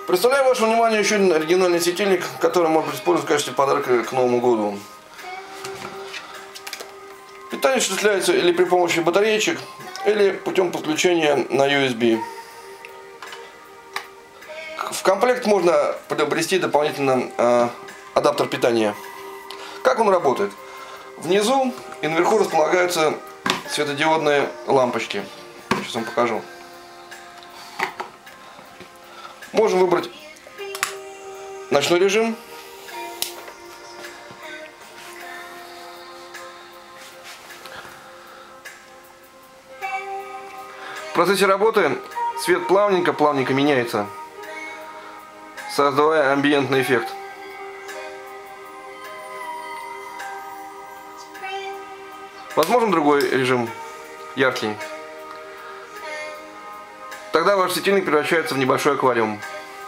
Представляю вашему вниманию еще один оригинальный светильник, который может быть использован в качестве подарка к Новому году. Питание осуществляется или при помощи батареечек, или путем подключения на USB. В комплект можно приобрести дополнительно адаптер питания. Как он работает? Внизу и наверху располагаются светодиодные лампочки. Сейчас вам покажу. Можем выбрать ночной режим. В процессе работы свет плавненько меняется, создавая амбиентный эффект. Возможен другой режим, яркий. Тогда ваш светильник превращается в небольшой аквариум.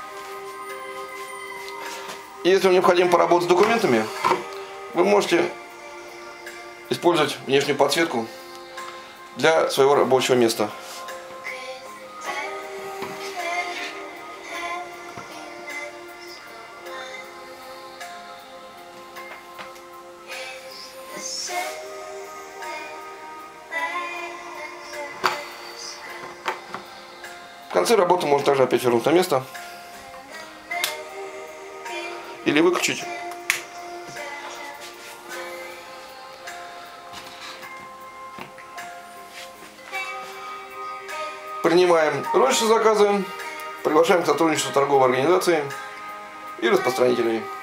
И если вам необходимо поработать с документами, вы можете использовать внешнюю подсветку для своего рабочего места. В конце работы можно также опять вернуть на место или выключить. Принимаем розничные заказы, приглашаем к сотрудничеству торговой организации и распространителей.